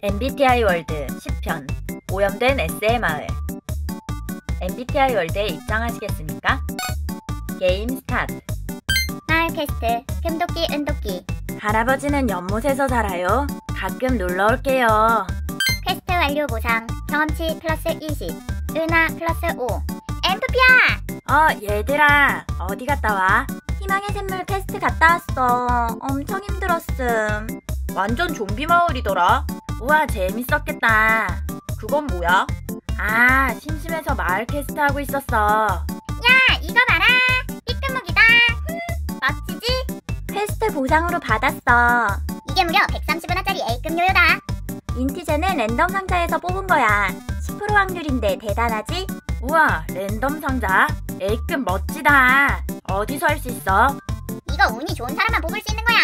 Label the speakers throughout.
Speaker 1: MBTI 월드 10편 오염된 S의 마을. MBTI 월드에 입장하시겠습니까? 게임 스타트.
Speaker 2: 마을 퀘스트 금도끼 은도끼.
Speaker 1: 할아버지는 연못에서 살아요. 가끔 놀러 올게요.
Speaker 2: 퀘스트 완료 보상 경험치 플러스 20 은하 플러스 5. 엠프피야!
Speaker 1: 얘들아 어디 갔다 와? 희망의 샘물 퀘스트 갔다 왔어. 엄청 힘들었음. 완전 좀비 마을이더라. 우와 재밌었겠다. 그건 뭐야? 심심해서 마을 퀘스트 하고 있었어.
Speaker 2: 야 이거 봐라. 삐끗무기다. 멋지지?
Speaker 1: 퀘스트 보상으로 받았어.
Speaker 2: 이게 무려 130은하짜리 A급 요요다.
Speaker 1: 인티제는 랜덤 상자에서 뽑은 거야. 10% 확률인데 대단하지? 우와 랜덤 상자? A급 멋지다. 어디서 할 수 있어?
Speaker 2: 이거 운이 좋은 사람만 뽑을 수 있는 거야.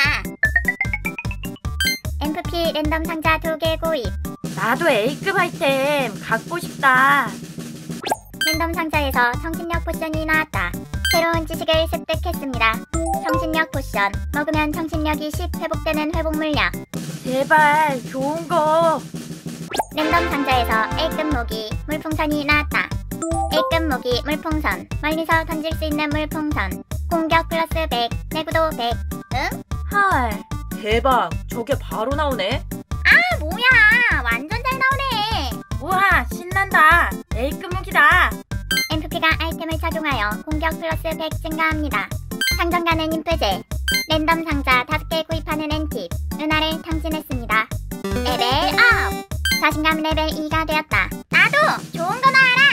Speaker 2: MFP 랜덤 상자 2개 구입.
Speaker 1: 나도 A급 아이템 갖고 싶다.
Speaker 2: 랜덤 상자에서 정신력 포션이 나왔다. 새로운 지식을 습득했습니다. 정신력 포션 먹으면 정신력이 10 회복되는 회복 물량.
Speaker 1: 제발 좋은 거.
Speaker 2: 랜덤 상자에서 A급 무기 물풍선이 나왔다. A급 무기 물풍선 멀리서 던질 수 있는 물풍선. 공격 플러스 100 내구도 100. 응?
Speaker 1: 헐 대박 저게 바로 나오네.
Speaker 2: 뭐야 완전 잘 나오네.
Speaker 1: 우와 신난다. A급 무기다.
Speaker 2: MFP가 아이템을 착용하여 공격 플러스 100 증가합니다. 상점 가는 인프제 랜덤 상자 5개 구입하는 엔팁 은하를 탕진했습니다. 레벨 업! 자신감 레벨 2가 되었다. 나도 좋은 거 나와라.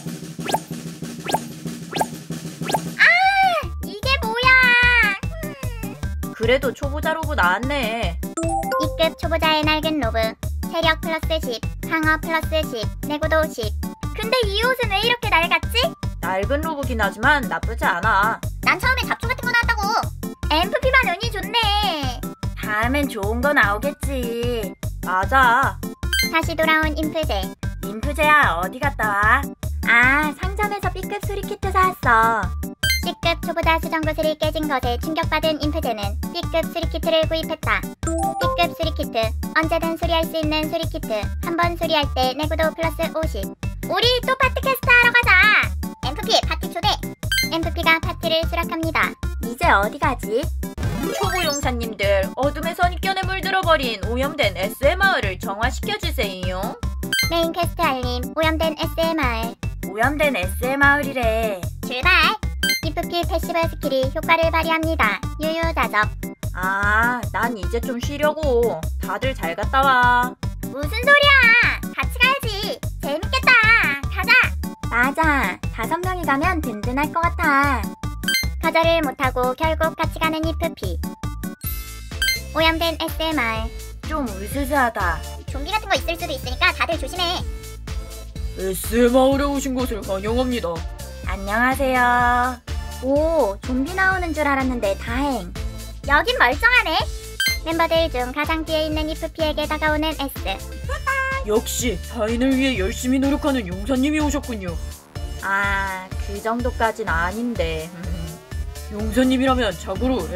Speaker 2: 이게 뭐야.
Speaker 1: 그래도 초보자 로브 나왔네.
Speaker 2: 2급 초보자의 낡은 로브 체력 플러스 10 강화 플러스 10 내구도 10. 근데 이 옷은 왜 이렇게 낡았지?
Speaker 1: 낡은 로브긴 하지만 나쁘지 않아.
Speaker 2: 난 처음에 잡초 같은 거 나왔다고. MFP만 운이 좋네.
Speaker 1: 다음엔 좋은 거 나오겠지. 맞아.
Speaker 2: 다시 돌아온 인프제.
Speaker 1: 인프제야 어디 갔다 와? 상점에서 B급 수리키트 사왔어.
Speaker 2: C급 초보자 수정구슬이 깨진 것에 충격받은 인프제는 B급 수리키트를 구입했다. B급 수리키트 언제든 수리할 수 있는 수리키트. 한 번 수리할 때 내구도 플러스 50. 우리 또 파티 퀘스트 하러 가자. MFP 파티 초대. MFP가 파티를 수락합니다.
Speaker 1: 이제 어디 가지? 초보 용사님들 어둠의 선입견에 물들어버린 오염된 S의 마을을 정화시켜주세요.
Speaker 2: 메인 퀘스트 알림 오염된 S의 마을.
Speaker 1: 오염된 S의 마을이래.
Speaker 2: 출발! MFP 패시브 스킬이 효과를 발휘합니다. 유유자적.
Speaker 1: 난 이제 좀 쉬려고. 다들 잘 갔다 와.
Speaker 2: 무슨 소리야! 같이 가야지. 재밌겠다. 가자.
Speaker 1: 맞아. 5명이 가면 든든할 것 같아.
Speaker 2: 거절을 못하고 결국 같이 가는 IFP. 오염된 S의 마을.
Speaker 1: 좀 으스스하다.
Speaker 2: 좀비 같은 거 있을 수도 있으니까 다들 조심해.
Speaker 3: S의 마을에 오신 것을 환영합니다.
Speaker 1: 안녕하세요. 오, 좀비 나오는 줄 알았는데 다행.
Speaker 2: 여긴 멀쩡하네. 멤버들 중 가장 뒤에 있는 IFP에게 다가오는 S.
Speaker 3: 역시 타인을 위해 열심히 노력하는 용사님이 오셨군요.
Speaker 1: 그 정도까진 아닌데.
Speaker 3: 용사님이라면 자고로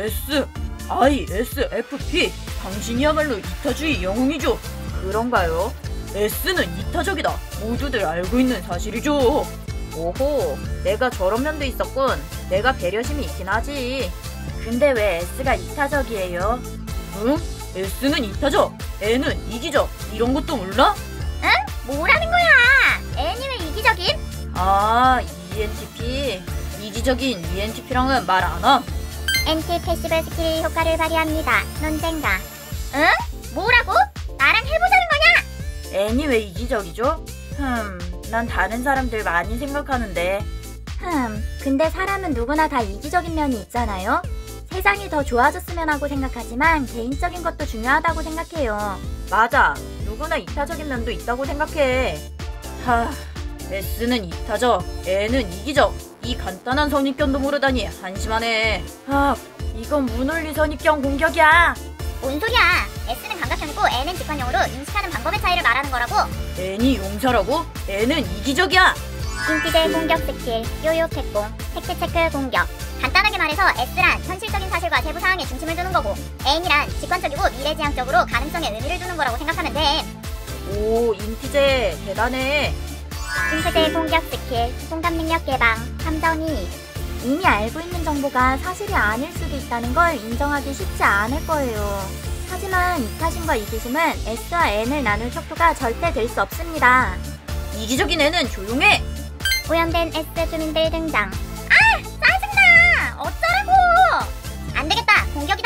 Speaker 3: ISFP 당신이야말로 이타주의 영웅이죠.
Speaker 1: 그런가요?
Speaker 3: S는 이타적이다. 모두들 알고 있는 사실이죠.
Speaker 1: 오호, 내가 저런 면도 있었군. 내가 배려심이 있긴 하지. 근데 왜 S가 이타적이에요?
Speaker 3: 응? S는 이타적, N은 이기적. 이런 것도 몰라?
Speaker 2: 뭐라는 거야? N이 왜 이기적임?
Speaker 1: ENTP.
Speaker 3: 이기적인 ENTP랑은 말 안 함.
Speaker 2: NT 패시브 스킬이 효과를 발휘합니다. 논쟁가. 응? 뭐라고? 나랑 해보자는 거냐?
Speaker 1: N이 왜 이기적이죠? 난 다른 사람들 많이 생각하는데. 근데 사람은 누구나 다 이기적인 면이 있잖아요? 세상이 더 좋아졌으면 하고 생각하지만 개인적인 것도 중요하다고 생각해요. 맞아. 누구나 이타적인 면도 있다고 생각해.
Speaker 3: S는 이타적, N은 이기적. 이 간단한 선입견도 모르다니 한심하네.
Speaker 1: 이건 무논리 선입견 공격이야.
Speaker 2: 뭔 소리야? S는 감각형이고 N은 직관형으로 인식하는 방법의 차이를 말하는 거라고.
Speaker 3: N이 용사라고? N은 이기적이야.
Speaker 2: 인티제 공격 스킬 요요 팩공 팩트 체크 공격. 간단하게 말해서 S란 현실적인 사실과 세부 사항에 중심을 두는 거고 N이란 직관적이고 미래지향적으로 가능성에 의미를 두는 거라고 생각하면 돼.
Speaker 3: 오, 인티제 대단해.
Speaker 2: 인프제 공격 스킬, 공감 능력 개방, 3.2.
Speaker 1: 이미 알고 있는 정보가 사실이 아닐 수도 있다는 걸 인정하기 쉽지 않을 거예요. 하지만 이타심과 이기심은 S와 N을 나눌 척도가 절대 될 수 없습니다.
Speaker 3: 이기적인 애는 조용해.
Speaker 2: 오염된 S 주민들 등장. 아! 짜증나! 어쩌라고! 안 되겠다! 공격이다!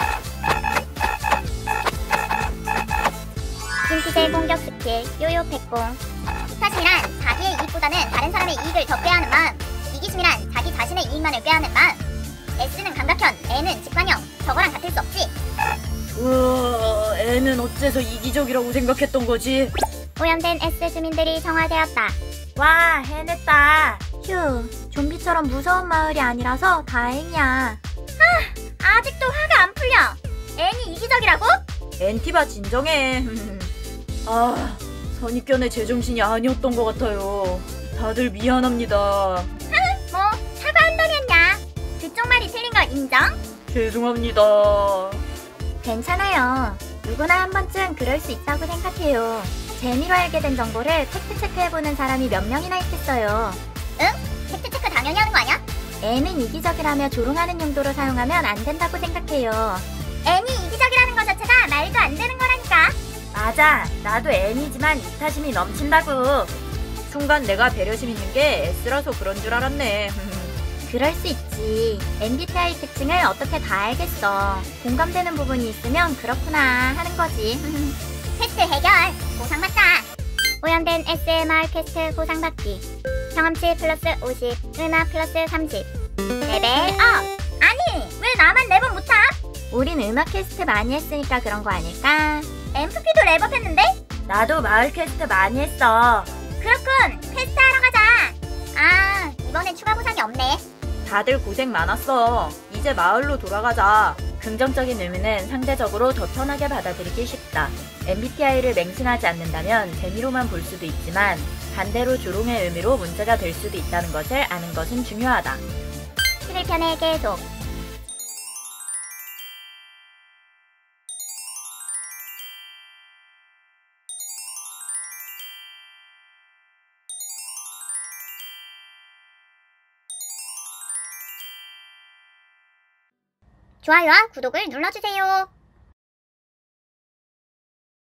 Speaker 2: 인티제 공격 스킬, 요요 백공. 이타심이란 자기의 이익보다는 다른 사람의 이익을 더 꾀하는 마음. 이기심이란 자기 자신의 이익만을 꾀하는 마음. S는 감각현, N은 직관형. 저거랑 같을 수 없지.
Speaker 3: 우와, 애는 어째서 이기적이라고 생각했던 거지?
Speaker 2: 오염된 S 주민들이 정화되었다.
Speaker 1: 와, 해냈다. 휴, 좀비처럼 무서운 마을이 아니라서 다행이야.
Speaker 2: 아직도 화가 안 풀려. N이 이기적이라고?
Speaker 3: 엔티바 진정해. 아, 선입견의 제정신이 아니었던 것 같아요. 다들 미안합니다.
Speaker 2: 뭐 사과한다니 했냐? 그쪽 말이 틀린 거 인정?
Speaker 3: 죄송합니다.
Speaker 1: 괜찮아요. 누구나 한 번쯤 그럴 수 있다고 생각해요. 재미로 알게 된 정보를 팩트체크해보는 사람이 몇 명이나 있겠어요.
Speaker 2: 팩트체크 당연히 하는 거 아니야?
Speaker 1: N은 이기적이라며 조롱하는 용도로 사용하면 안 된다고 생각해요.
Speaker 2: N이 이기적이라는 거 자체가 말도 안 되는 거라니까.
Speaker 1: 맞아, 나도 N이지만 이타심이 넘친다고.
Speaker 3: 순간 내가 배려심 있는 게 S라서 그런 줄 알았네.
Speaker 1: 그럴 수 있지. MBTI 특징을 어떻게 다 알겠어. 공감되는 부분이 있으면 그렇구나 하는 거지.
Speaker 2: 퀘스트 해결. 보상 받자. 오염된 SMR 퀘스트 보상 받기. 경험치 플러스 50, 은하 플러스 30. 레벨 업. 아니, 왜 나만 레벨 못 타?
Speaker 1: 우린 음악 퀘스트 많이 했으니까 그런 거 아닐까?
Speaker 2: MFP도 레벨 했는데?
Speaker 1: 나도 마을 퀘스트 많이 했어.
Speaker 2: 그렇군. 퀘스트 하러 가자. 아, 이번엔 추가 보상이 없네.
Speaker 3: 다들 고생 많았어. 이제 마을로 돌아가자.
Speaker 1: 긍정적인 의미는 상대적으로 더 편하게 받아들이기 쉽다. MBTI를 맹신하지 않는다면 재미로만 볼 수도 있지만 반대로 조롱의 의미로 문제가 될 수도 있다는 것을 아는 것은 중요하다.
Speaker 2: 11편의 계속. 좋아요와 구독을 눌러주세요.